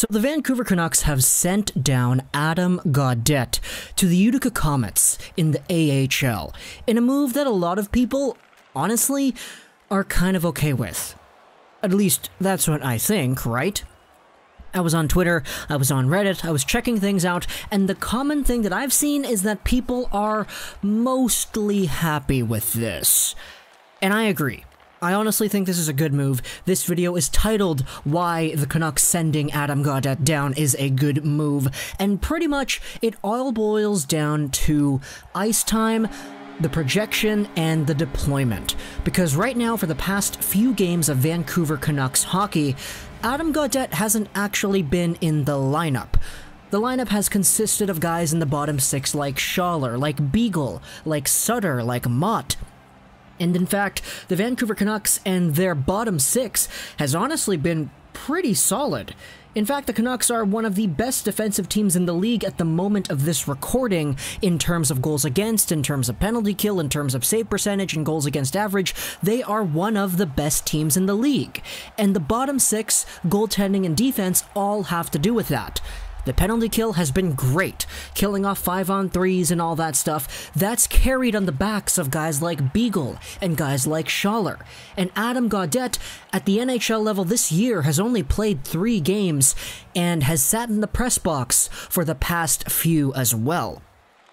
So the Vancouver Canucks have sent down Adam Gaudette to the Utica Comets in the AHL, in a move that a lot of people, honestly, are kind of okay with. At least, that's what I think, right? I was on Twitter, I was on Reddit, I was checking things out, and the common thing that I've seen is that people are mostly happy with this. And I agree. I honestly think this is a good move. This video is titled Why the Canucks Sending Adam Gaudette Down is a Good Move, and pretty much it all boils down to ice time, the projection, and the deployment. Because right now, for the past few games of Vancouver Canucks hockey, Adam Gaudette hasn't actually been in the lineup. The lineup has consisted of guys in the bottom six like Schaller, like Beagle, like Sutter, like Mott. And in fact, the Vancouver Canucks and their bottom six has honestly been pretty solid. In fact, the Canucks are one of the best defensive teams in the league at the moment of this recording in terms of goals against, in terms of penalty kill, in terms of save percentage, and goals against average. They are one of the best teams in the league. And the bottom six, goaltending and defense, all have to do with that. The penalty kill has been great, killing off 5-on-3s and all that stuff. That's carried on the backs of guys like Beagle and guys like Schaller. And Adam Gaudette, at the NHL level this year, has only played 3 games and has sat in the press box for the past few as well.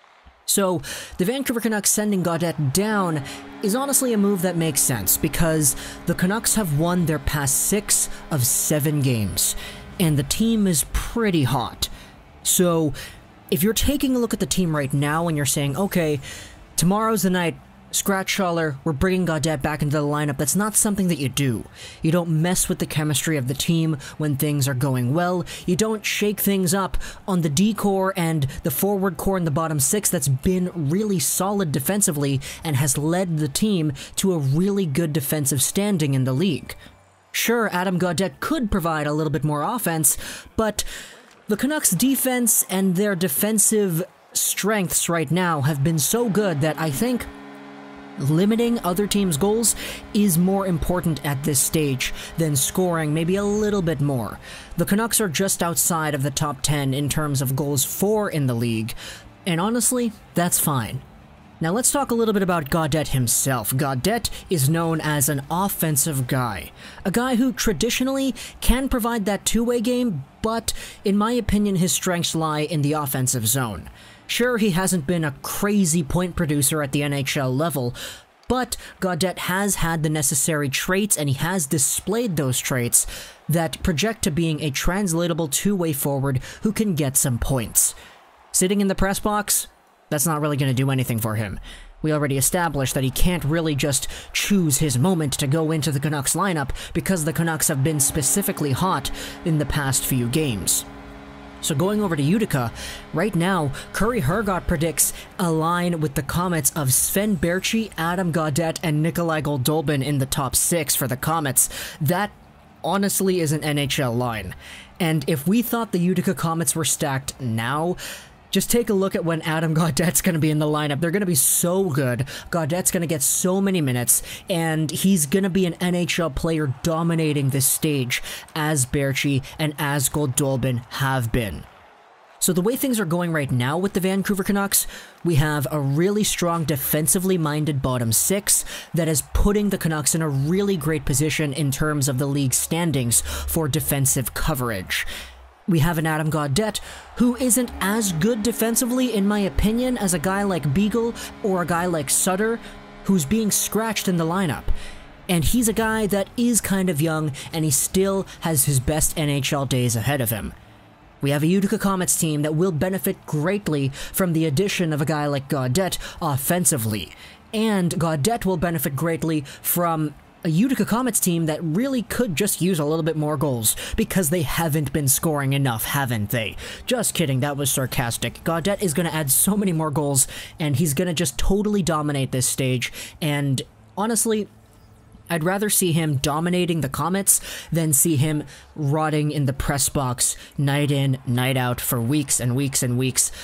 So, the Vancouver Canucks sending Gaudette down is honestly a move that makes sense, because the Canucks have won their past 6 of 7 games. And the team is pretty hot. So, if you're taking a look at the team right now and you're saying, okay, tomorrow's the night, scratch Schaller, we're bringing Gaudette back into the lineup, that's not something that you do. You don't mess with the chemistry of the team when things are going well. You don't shake things up on the D-core and the forward core in the bottom six that's been really solid defensively and has led the team to a really good defensive standing in the league. Sure, Adam Gaudette could provide a little bit more offense, but the Canucks' defense and their defensive strengths right now have been so good that I think limiting other teams' goals is more important at this stage than scoring maybe a little bit more. The Canucks are just outside of the top 10 in terms of goals for in the league, and honestly, that's fine. Now let's talk a little bit about Gaudette himself. Gaudette is known as an offensive guy. A guy who traditionally can provide that two-way game, but in my opinion his strengths lie in the offensive zone. Sure, he hasn't been a crazy point producer at the NHL level, but Gaudette has had the necessary traits, and he has displayed those traits that project to being a translatable two-way forward who can get some points. Sitting in the press box? That's not really going to do anything for him. We already established that he can't really just choose his moment to go into the Canucks lineup because the Canucks have been specifically hot in the past few games. So going over to Utica, right now, Curry Hergott predicts a line with the Comets of Sven Baertschi, Adam Gaudette, and Nikolai Goldolbin in the top 6 for the Comets. That honestly is an NHL line. And if we thought the Utica Comets were stacked now, just take a look at when Adam Gaudette's going to be in the lineup. They're going to be so good. Gaudette's going to get so many minutes, and he's going to be an NHL player dominating this stage, as Baertschi and as Goldolbin have been. So the way things are going right now with the Vancouver Canucks, we have a really strong defensively minded bottom 6 that is putting the Canucks in a really great position in terms of the league standings for defensive coverage. We have an Adam Gaudette who isn't as good defensively, in my opinion, as a guy like Beagle or a guy like Sutter, who's being scratched in the lineup. And he's a guy that is kind of young, and he still has his best NHL days ahead of him. We have a Utica Comets team that will benefit greatly from the addition of a guy like Gaudette offensively. And Gaudette will benefit greatly from a Utica Comets team that really could just use a little bit more goals, because they haven't been scoring enough, haven't they? Just kidding, that was sarcastic. Gaudette is going to add so many more goals, and he's going to just totally dominate this stage, and honestly, I'd rather see him dominating the Comets than see him rotting in the press box night in, night out for weeks and weeks and weeks.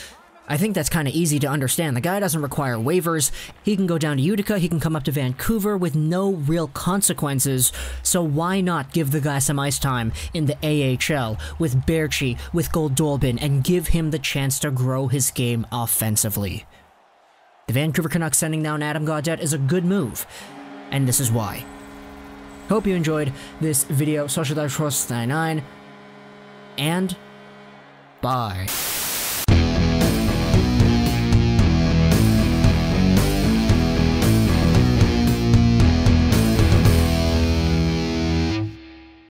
I think that's kind of easy to understand. The guy doesn't require waivers. He can go down to Utica, he can come up to Vancouver with no real consequences, so why not give the guy some ice time in the AHL with Berchi, with Goldolbin, and give him the chance to grow his game offensively? The Vancouver Canucks sending down Adam Gaudette is a good move, and this is why. Hope you enjoyed this video. Social Dive 99, and bye.